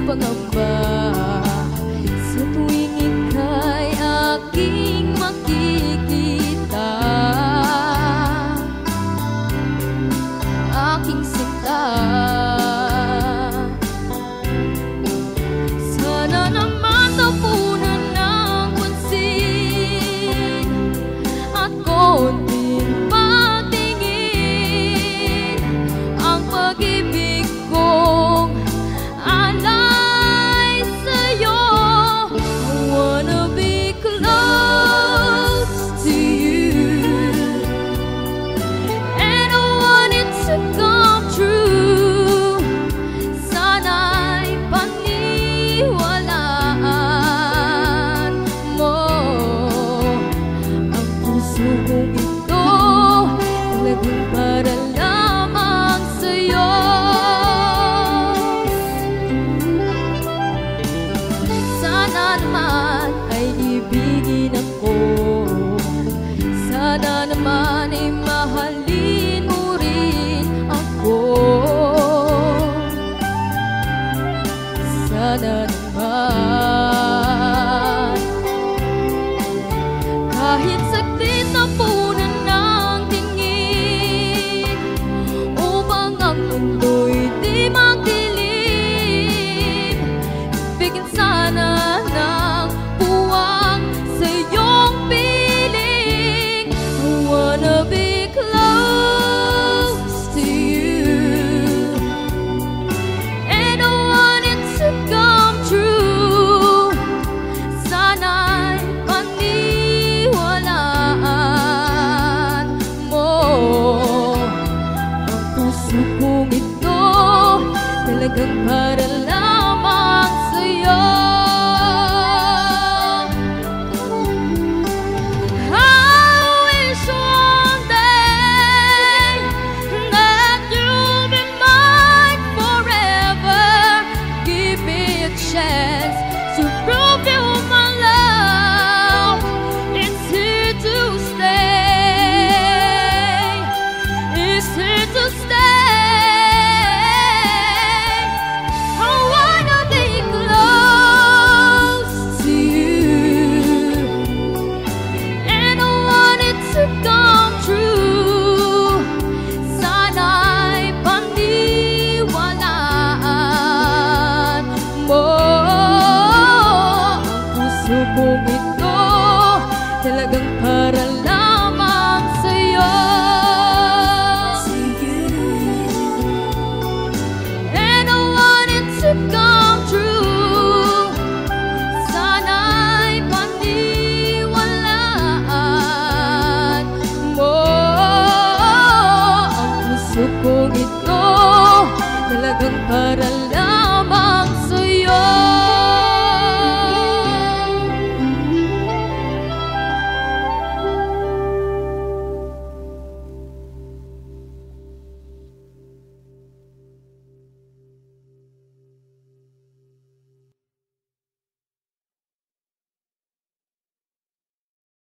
pangamba sa tuwing ika'y aking makikita. Aking sinta, sana naman tapunan ng pansin at konting patingin ang pag-ibig kong alay sa'yo. I wanna be close to you, and I want it to come true. Sana'y paniwalaan mo ang puso kong ito, talagang para lamang sa'yo. Sana naman ay ibigin ako, sana naman ay mahalin mo rin ako. Sana naman kahit saglit na punan ng tingin upang ang mundo'y di magdilim, bigyan sana ng puwang sa iyong piling. I wanna be close to you, and I want it to come true. Sana'y paniwalaan mo ang puso kong ito, talagang para lamang sa'yo. I wish one day that you'll be mine forever. Give me a chance to prove you my love. It's here to stay. It's here to stay. I wanna be close to you, and I want it to come true. Sana'y paniwalaan mo ang puso kong ito, talagang para lamang sa'yo. And I want it to come true. Sana'y paniwalaan mo ang puso kong ito, talagang para lamang sa'yo.